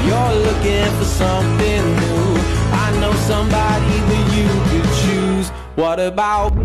you're looking for something new, I know somebody that you could choose. What about